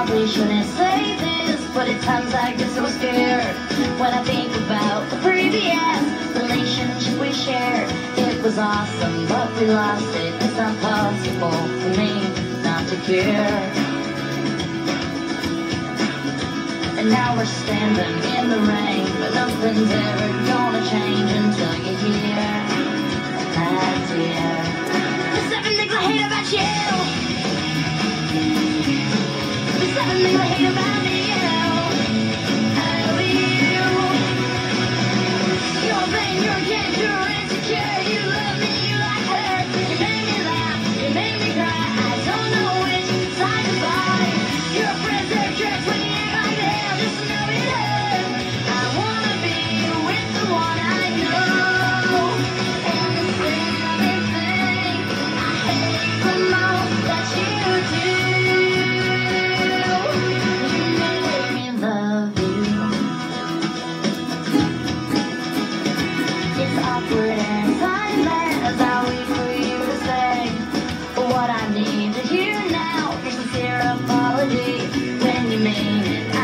probably shouldn't say this, but at times I get so scared when I think about the previous relationship we shared. It was awesome, but we lost it. It's not possible for me not to care. And now we're standing in the rain, but nothing's ever gonna change until you're here, my dear. There's 7 things I hate about you. There's 7 things I hate about you. You're vain, you're again, you're insecure. You love me, you like her. You made me laugh, you made me cry. I don't know which side to fight. Your friends, they're jerks when you act like that. Just know it hurts. I wanna be with the one I know. And the silly thing I hate the most that you do. You make me love you. It's awkward and silent as I wait for you to say what I need.